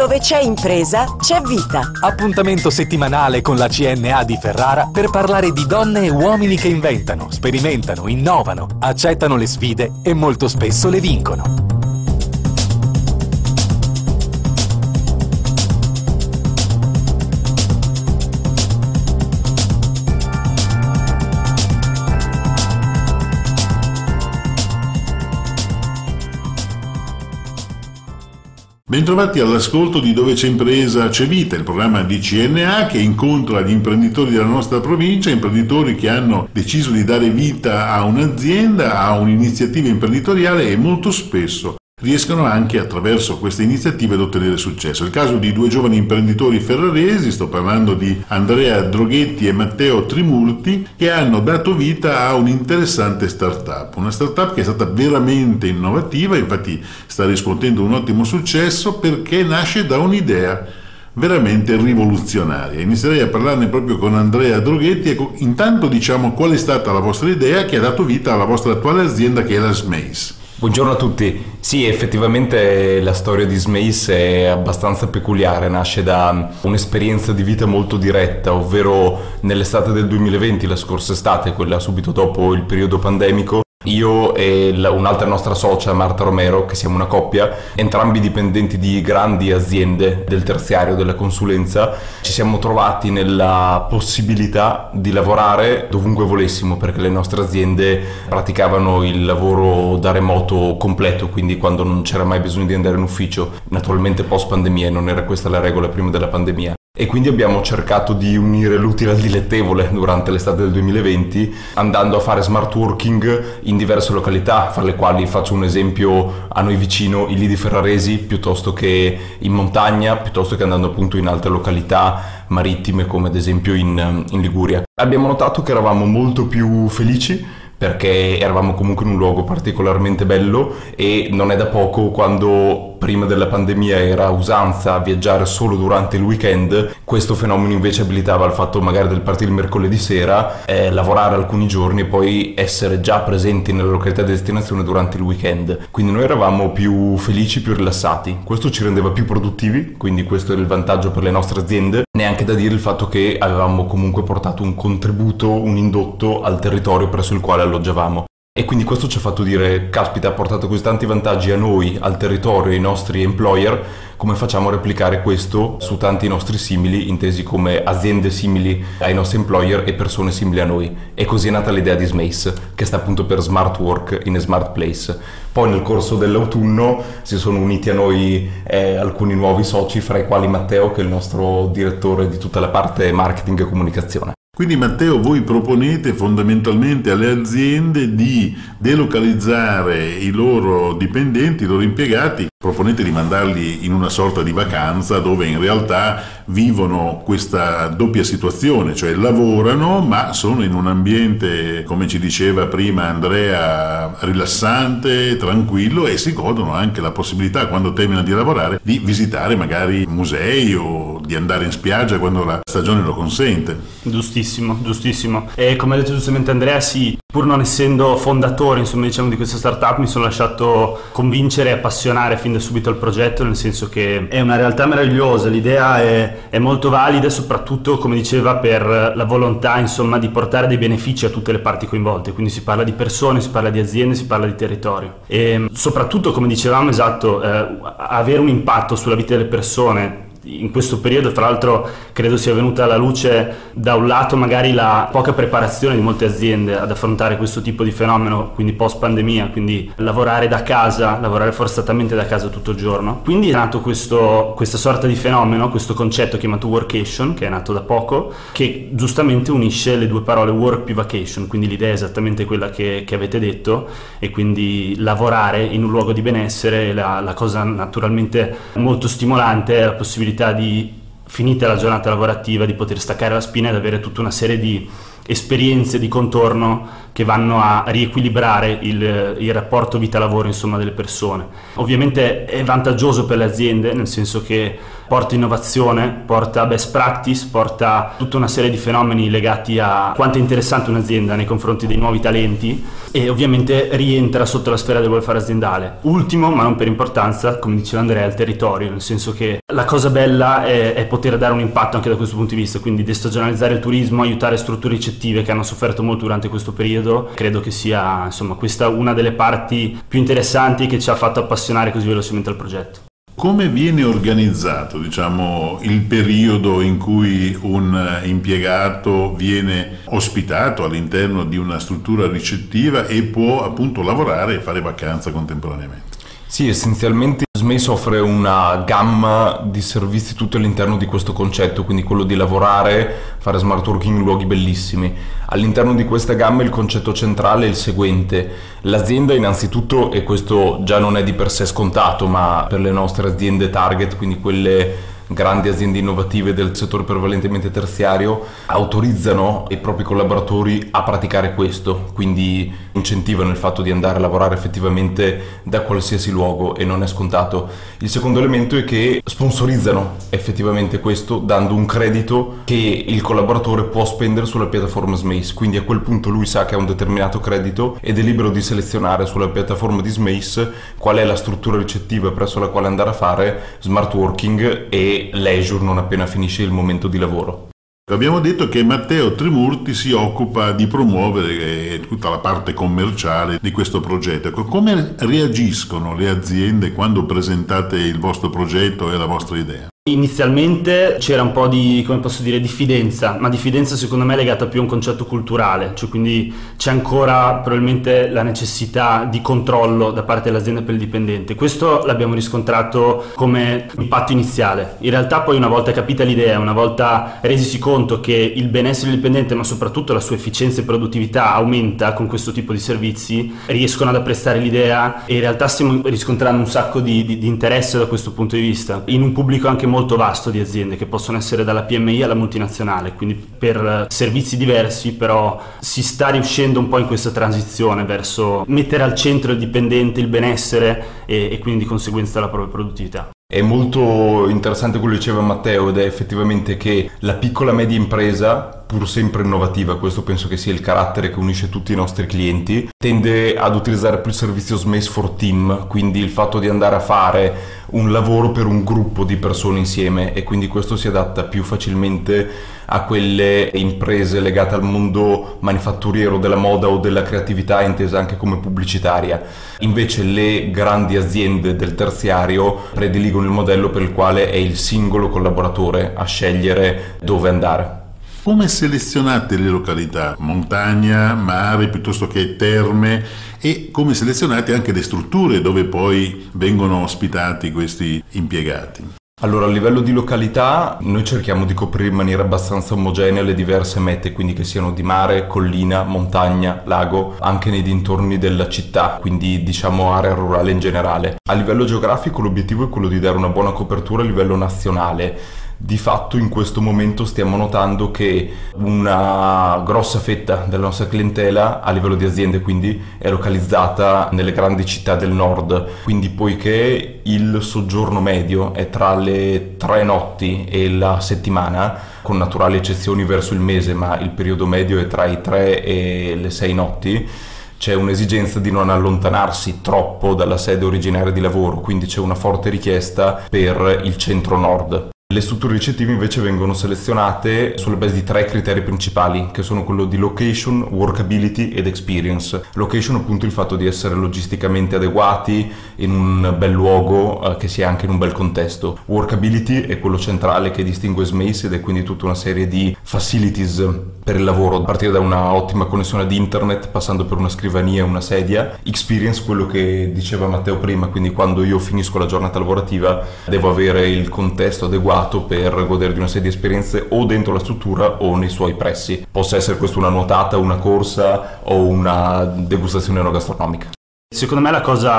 Dove c'è impresa, c'è vita. Appuntamento settimanale con la CNA di Ferrara per parlare di donne e uomini che inventano, sperimentano, innovano, accettano le sfide e molto spesso le vincono. Bentrovati all'ascolto di Dove c'è impresa c'è vita, il programma di CNA che incontra gli imprenditori della nostra provincia, imprenditori che hanno deciso di dare vita a un'azienda, a un'iniziativa imprenditoriale e molto spesso riescono anche attraverso queste iniziative ad ottenere successo. È il caso di due giovani imprenditori ferraresi, sto parlando di Andrea Droghetti e Matteo Trimurti, che hanno dato vita a un'interessante startup, una startup che è stata veramente innovativa, infatti sta riscuotendo un ottimo successo perché nasce da un'idea veramente rivoluzionaria. Inizierei a parlarne proprio con Andrea Droghetti. Ecco, intanto diciamo qual è stata la vostra idea che ha dato vita alla vostra attuale azienda che è la Smace. Buongiorno a tutti. Sì, effettivamente la storia di Smace è abbastanza peculiare, nasce da un'esperienza di vita molto diretta, ovvero nell'estate del 2020, la scorsa estate, quella subito dopo il periodo pandemico. Io e un'altra nostra socia, Marta Romero, che siamo una coppia, entrambi dipendenti di grandi aziende del terziario, della consulenza, ci siamo trovati nella possibilità di lavorare dovunque volessimo, perché le nostre aziende praticavano il lavoro da remoto completo, quindi quando non c'era mai bisogno di andare in ufficio, naturalmente post pandemia, non era questa la regola prima della pandemia. E quindi abbiamo cercato di unire l'utile al dilettevole durante l'estate del 2020, andando a fare smart working in diverse località, fra le quali faccio un esempio a noi vicino, i Lidi Ferraresi, piuttosto che in montagna, piuttosto che andando appunto in altre località marittime come ad esempio in Liguria. Abbiamo notato che eravamo molto più felici perché eravamo comunque in un luogo particolarmente bello e non è da poco quando prima della pandemia era usanza viaggiare solo durante il weekend, questo fenomeno invece abilitava al fatto magari del partire il mercoledì sera, lavorare alcuni giorni e poi essere già presenti nella località di destinazione durante il weekend. Quindi noi eravamo più felici, più rilassati, questo ci rendeva più produttivi, quindi questo era il vantaggio per le nostre aziende. Neanche da dire il fatto che avevamo comunque portato un contributo, un indotto al territorio presso il quale alloggiavamo. E quindi questo ci ha fatto dire, caspita, ha portato così tanti vantaggi a noi, al territorio, ai nostri employer, come facciamo a replicare questo su tanti nostri simili, intesi come aziende simili ai nostri employer e persone simili a noi. E così è nata l'idea di Smace, che sta appunto per Smart Work in a Smart Place. Poi nel corso dell'autunno si sono uniti a noi alcuni nuovi soci, fra i quali Matteo, che è il nostro direttore di tutta la parte marketing e comunicazione. Quindi Matteo, voi proponete fondamentalmente alle aziende di delocalizzare i loro dipendenti, i loro impiegati, proponete di mandarli in una sorta di vacanza dove in realtà vivono questa doppia situazione, cioè lavorano ma sono in un ambiente, come ci diceva prima Andrea, rilassante, tranquillo e si godono anche la possibilità, quando terminano di lavorare, di visitare magari musei o di andare in spiaggia quando la stagione lo consente. Giustissimo. E come ha detto giustamente Andrea, sì, pur non essendo fondatore, insomma, diciamo, di questa startup, mi sono lasciato convincere e appassionare fin da subito al progetto, nel senso che è una realtà meravigliosa, l'idea è molto valida, soprattutto, come diceva, per la volontà, insomma, di portare dei benefici a tutte le parti coinvolte, quindi si parla di persone, si parla di aziende, si parla di territorio e soprattutto, come dicevamo, esatto, avere un impatto sulla vita delle persone. In questo periodo, tra l'altro, credo sia venuta alla luce da un lato magari la poca preparazione di molte aziende ad affrontare questo tipo di fenomeno, quindi post pandemia, quindi lavorare da casa, lavorare forzatamente da casa tutto il giorno. Quindi è nato questa sorta di fenomeno, questo concetto chiamato workation, che è nato da poco, che giustamente unisce le due parole work più vacation, quindi l'idea è esattamente quella che avete detto, e quindi lavorare in un luogo di benessere. La cosa naturalmente molto stimolante è la possibilità di, finita la giornata lavorativa, di poter staccare la spina ed avere tutta una serie di esperienze di contorno che vanno a riequilibrare il rapporto vita-lavoro, insomma, delle persone. Ovviamente è vantaggioso per le aziende, nel senso che porta innovazione, porta best practice, porta tutta una serie di fenomeni legati a quanto è interessante un'azienda nei confronti dei nuovi talenti, e ovviamente rientra sotto la sfera del welfare aziendale. Ultimo, ma non per importanza, come diceva Andrea, il territorio, nel senso che la cosa bella è poter dare un impatto anche da questo punto di vista, quindi destagionalizzare il turismo, aiutare strutture ricettive che hanno sofferto molto durante questo periodo. Credo che sia, insomma, questa una delle parti più interessanti che ci ha fatto appassionare così velocemente al progetto. Come viene organizzato, il periodo in cui un impiegato viene ospitato all'interno di una struttura ricettiva e può appunto lavorare e fare vacanza contemporaneamente? Sì, essenzialmente Smace offre una gamma di servizi tutto all'interno di questo concetto, quindi quello di lavorare, fare smart working in luoghi bellissimi. All'interno di questa gamma il concetto centrale è il seguente: l'azienda innanzitutto, e questo già non è di per sé scontato, ma per le nostre aziende target, quindi quelle grandi aziende innovative del settore prevalentemente terziario, autorizzano i propri collaboratori a praticare questo, quindi incentivano il fatto di andare a lavorare effettivamente da qualsiasi luogo, e non è scontato. Il secondo elemento è che sponsorizzano effettivamente questo dando un credito che il collaboratore può spendere sulla piattaforma Smace, quindi a quel punto lui sa che ha un determinato credito ed è libero di selezionare sulla piattaforma di Smace qual è la struttura ricettiva presso la quale andare a fare smart working e leisure non appena finisce il momento di lavoro. Abbiamo detto che Matteo Trimurti si occupa di promuovere tutta la parte commerciale di questo progetto. Ecco, come reagiscono le aziende quando presentate il vostro progetto e la vostra idea? Inizialmente c'era un po' di, come posso dire, diffidenza, ma diffidenza secondo me legata più a un concetto culturale, cioè quindi c'è ancora probabilmente la necessità di controllo da parte dell'azienda per il dipendente. Questo l'abbiamo riscontrato come impatto iniziale. In realtà poi, una volta capita l'idea, una volta resisi conto che il benessere del dipendente, ma soprattutto la sua efficienza e produttività aumenta con questo tipo di servizi, riescono ad apprezzare l'idea, e in realtà stiamo riscontrando un sacco di interesse da questo punto di vista, in un pubblico anche molto vasto di aziende che possono essere dalla PMI alla multinazionale, quindi per servizi diversi, però si sta riuscendo un po' in questa transizione verso mettere al centro il dipendente, il benessere e quindi di conseguenza la propria produttività. È molto interessante quello che diceva Matteo, ed è effettivamente che la piccola e media impresa, pur sempre innovativa, questo penso che sia il carattere che unisce tutti i nostri clienti, tende ad utilizzare più il servizio Smace for Team, quindi il fatto di andare a fare un lavoro per un gruppo di persone insieme, e quindi questo si adatta più facilmente a quelle imprese legate al mondo manifatturiero, della moda o della creatività, intesa anche come pubblicitaria. Invece le grandi aziende del terziario prediligono il modello per il quale è il singolo collaboratore a scegliere dove andare. Come selezionate le località? Montagna, mare, piuttosto che terme? E come selezionate anche le strutture dove poi vengono ospitati questi impiegati? Allora, a livello di località noi cerchiamo di coprire in maniera abbastanza omogenea le diverse mete, quindi che siano di mare, collina, montagna, lago, anche nei dintorni della città, quindi diciamo area rurale in generale. A livello geografico l'obiettivo è quello di dare una buona copertura a livello nazionale. Di fatto in questo momento stiamo notando che una grossa fetta della nostra clientela a livello di aziende quindi è localizzata nelle grandi città del nord, quindi poiché il soggiorno medio è tra le 3 notti e la settimana, con naturali eccezioni verso il mese, ma il periodo medio è tra i 3 e le 6 notti, c'è un'esigenza di non allontanarsi troppo dalla sede originaria di lavoro, quindi c'è una forte richiesta per il centro-nord. Le strutture ricettive invece vengono selezionate sulla base di 3 criteri principali, che sono quello di location, workability ed experience. Location, appunto, il fatto di essere logisticamente adeguati in un bel luogo che sia anche in un bel contesto. Workability è quello centrale che distingue Smace, ed è quindi tutta una serie di facilities per il lavoro, a partire da una ottima connessione ad internet, passando per una scrivania e una sedia. Experience, quello che diceva Matteo prima, quindi quando io finisco la giornata lavorativa devo avere il contesto adeguato per godere di una serie di esperienze o dentro la struttura o nei suoi pressi. Possa essere questo una nuotata, una corsa o una degustazione enogastronomica. Secondo me la cosa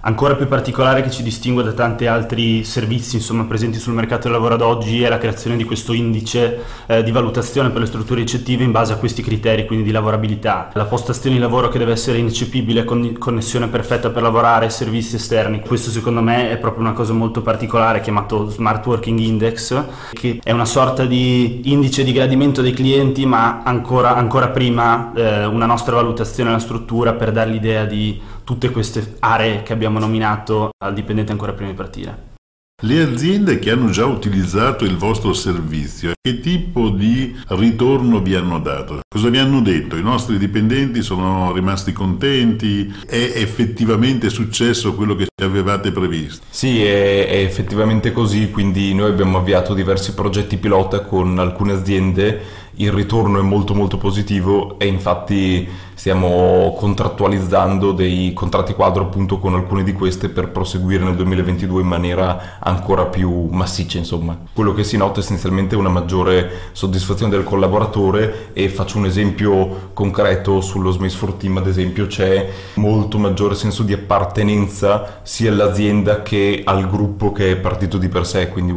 ancora più particolare che ci distingue da tanti altri servizi insomma presenti sul mercato del lavoro ad oggi è la creazione di questo indice di valutazione per le strutture ricettive in base a questi criteri, quindi di lavorabilità, la postazione di lavoro che deve essere ineccepibile, connessione perfetta per lavorare, servizi esterni. Questo secondo me è proprio una cosa molto particolare chiamato Smart Working Index, che è una sorta di indice di gradimento dei clienti, ma ancora prima una nostra valutazione alla struttura per dare l'idea di tutte queste aree che abbiamo nominato al dipendente ancora prima di partire. Le aziende che hanno già utilizzato il vostro servizio, che tipo di ritorno vi hanno dato? Cosa vi hanno detto? I nostri dipendenti sono rimasti contenti? È effettivamente successo quello che avevate previsto? Sì, è effettivamente così, quindi noi abbiamo avviato diversi progetti pilota con alcune aziende, il ritorno è molto molto positivo e infatti stiamo contrattualizzando dei contratti quadro appunto con alcune di queste per proseguire nel 2022 in maniera ancora più massiccia. Insomma, quello che si nota è essenzialmente una maggiore soddisfazione del collaboratore, e faccio un esempio concreto sullo Smace for Team. Ad esempio c'è molto maggiore senso di appartenenza sia all'azienda che al gruppo che è partito di per sé, quindi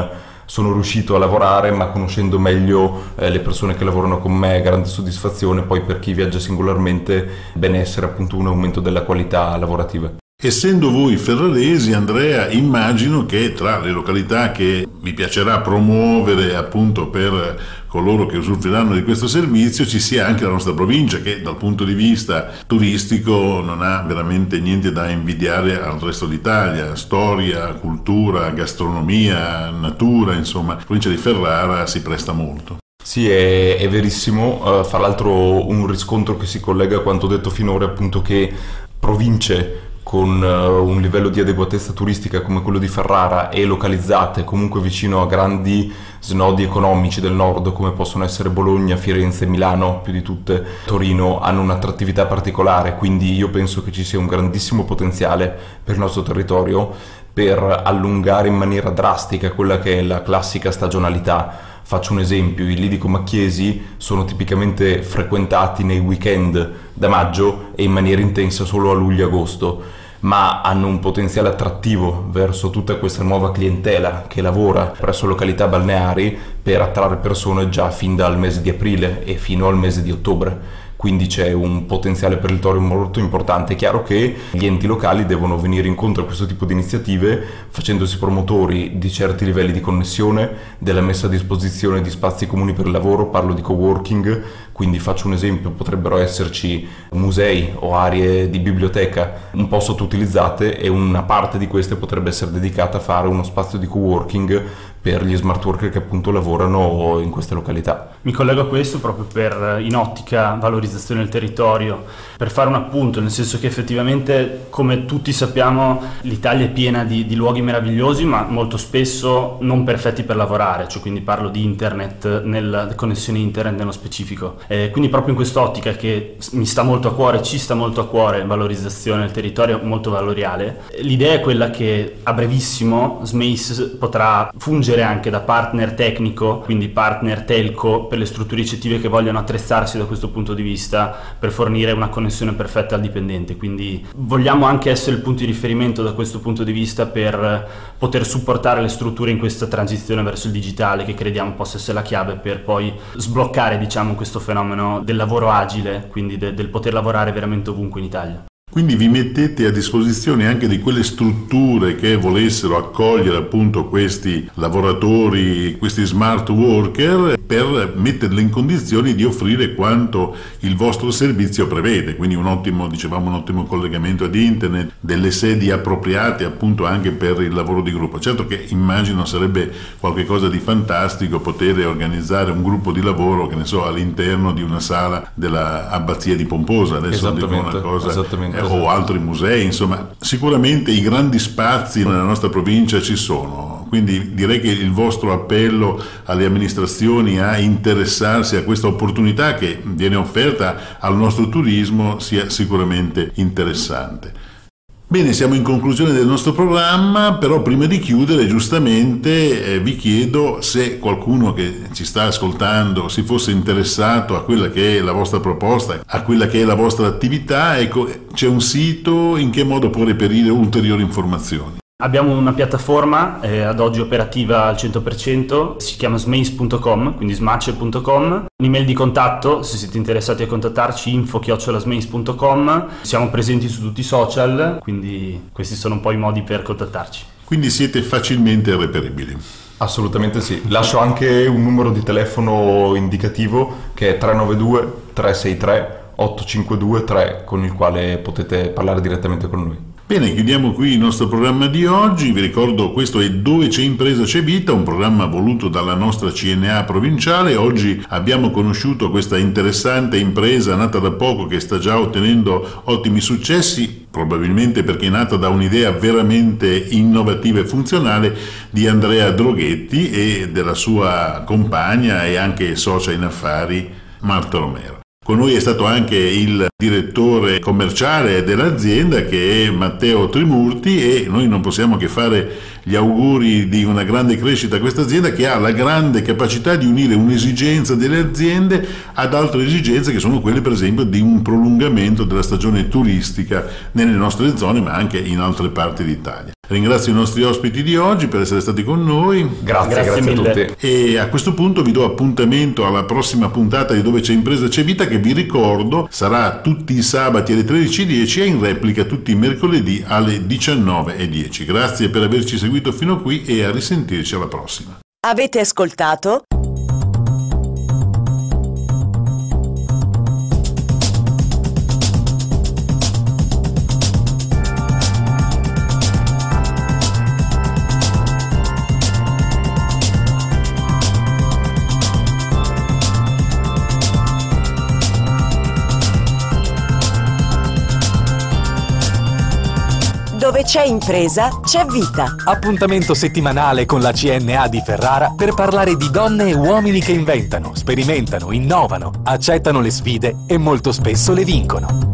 sono riuscito a lavorare, ma conoscendo meglio le persone che lavorano con me, grande soddisfazione. Poi per chi viaggia singolarmente, benessere, appunto un aumento della qualità lavorativa. Essendo voi ferraresi, Andrea, immagino che tra le località che vi piacerà promuovere appunto per coloro che usufruiranno di questo servizio ci sia anche la nostra provincia, che dal punto di vista turistico non ha veramente niente da invidiare al resto d'Italia. Storia, cultura, gastronomia, natura, insomma, la provincia di Ferrara si presta molto. Sì, è verissimo. Fra l'altro un riscontro che si collega a quanto detto finora è appunto che province con un livello di adeguatezza turistica come quello di Ferrara e localizzate comunque vicino a grandi snodi economici del nord come possono essere Bologna, Firenze, Milano, più di tutte Torino, hanno un'attrattività particolare, quindi io penso che ci sia un grandissimo potenziale per il nostro territorio per allungare in maniera drastica quella che è la classica stagionalità. Faccio un esempio: i lidi comacchiesi sono tipicamente frequentati nei weekend da maggio e in maniera intensa solo a luglio-agosto, ma hanno un potenziale attrattivo verso tutta questa nuova clientela che lavora presso località balneari per attrarre persone già fin dal mese di aprile e fino al mese di ottobre. Quindi c'è un potenziale per il territorio molto importante. È chiaro che gli enti locali devono venire incontro a questo tipo di iniziative facendosi promotori di certi livelli di connessione, della messa a disposizione di spazi comuni per il lavoro, parlo di coworking, quindi faccio un esempio: potrebbero esserci musei o aree di biblioteca un po' sottoutilizzate e una parte di queste potrebbe essere dedicata a fare uno spazio di coworking per gli smart worker che appunto lavorano in queste località. Mi collego a questo proprio in ottica valorizzazione del territorio, per fare un appunto, nel senso che effettivamente, come tutti sappiamo, l'Italia è piena di luoghi meravigliosi, ma molto spesso non perfetti per lavorare, cioè quindi parlo di internet, nella connessione internet nello specifico. Quindi proprio in quest'ottica che mi sta molto a cuore, ci sta molto a cuore, valorizzazione del territorio molto valoriale, l'idea è quella che a brevissimo Smace potrà fungere anche da partner tecnico, quindi partner telco per le strutture ricettive che vogliono attrezzarsi da questo punto di vista per fornire una connessione perfetta al dipendente. Quindi vogliamo anche essere il punto di riferimento da questo punto di vista per poter supportare le strutture in questa transizione verso il digitale, che crediamo possa essere la chiave per poi sbloccare, diciamo, questo fenomeno del lavoro agile, quindi del poter lavorare veramente ovunque in Italia. Quindi vi mettete a disposizione anche di quelle strutture che volessero accogliere appunto questi lavoratori, questi smart worker, per metterle in condizioni di offrire quanto il vostro servizio prevede, quindi un ottimo collegamento ad internet, delle sedi appropriate appunto anche per il lavoro di gruppo. Certo che immagino sarebbe qualcosa di fantastico poter organizzare un gruppo di lavoro, che ne so, all'interno di una sala della abbazia di Pomposa, adesso dico una cosa, o altri musei, insomma sicuramente i grandi spazi nella nostra provincia ci sono, quindi direi che il vostro appello alle amministrazioni a interessarsi a questa opportunità che viene offerta al nostro turismo sia sicuramente interessante. Bene, siamo in conclusione del nostro programma, però prima di chiudere giustamente vi chiedo se qualcuno che ci sta ascoltando si fosse interessato a quella che è la vostra proposta, a quella che è la vostra attività, ecco, c'è un sito, in che modo può reperire ulteriori informazioni? Abbiamo una piattaforma ad oggi operativa al 100%, si chiama smace.com, quindi smace.com. Un'email di contatto, se siete interessati a contattarci, info@smace.com. Siamo presenti su tutti i social, quindi questi sono un po' i modi per contattarci. Quindi siete facilmente reperibili. Assolutamente sì. Lascio anche un numero di telefono indicativo che è 392 363 8523, con il quale potete parlare direttamente con noi. Bene, chiudiamo qui il nostro programma di oggi. Vi ricordo, questo è Dove c'è impresa c'è vita, un programma voluto dalla nostra CNA provinciale. Oggi abbiamo conosciuto questa interessante impresa nata da poco che sta già ottenendo ottimi successi, probabilmente perché è nata da un'idea veramente innovativa e funzionale di Andrea Droghetti e della sua compagna e anche socia in affari Marta Romero. Con noi è stato anche il direttore commerciale dell'azienda, che è Matteo Trimurti, e noi non possiamo che fare gli auguri di una grande crescita a questa azienda, che ha la grande capacità di unire un'esigenza delle aziende ad altre esigenze, che sono quelle per esempio di un prolungamento della stagione turistica nelle nostre zone ma anche in altre parti d'Italia. Ringrazio i nostri ospiti di oggi per essere stati con noi. Grazie mille a tutti. E a questo punto vi do appuntamento alla prossima puntata di Dove c'è impresa c'è vita, che vi ricordo sarà tutti i sabati alle 13:10 e in replica tutti i mercoledì alle 19:10. Grazie per averci seguito fino a qui e a risentirci alla prossima. Avete ascoltato? Dove c'è impresa, c'è vita. Appuntamento settimanale con la CNA di Ferrara per parlare di donne e uomini che inventano, sperimentano, innovano, accettano le sfide e molto spesso le vincono.